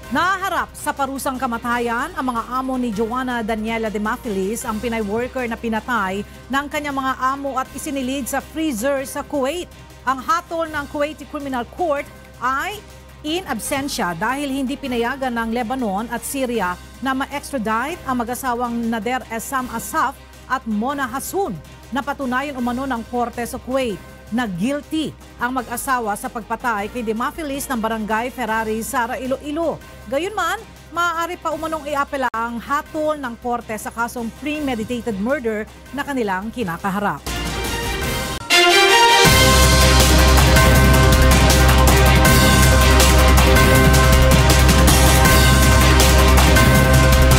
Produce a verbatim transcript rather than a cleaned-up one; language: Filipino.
Naharap sa parusang kamatayan ang mga amo ni Joanna Daniela de Mafilis, ang Pinay worker na pinatay ng kanyang mga amo at isinilid sa freezer sa Kuwait. Ang hatol ng Kuwaiti Criminal Court ay in absentia dahil hindi pinayagan ng Lebanon at Syria na ma-extradite ang mag-asawang Nader Essam Asaf at Mona Hassoun. Napatunayan umano ng korte sa Kuwait na guilty ang mag-asawa sa pagpatay kay de Mafilis ng Barangay Ferrari, Sara, Iloilo. Gayunman, maaari pa umanong iapela ang hatol ng korte sa kasong premeditated murder na kanilang kinakaharap.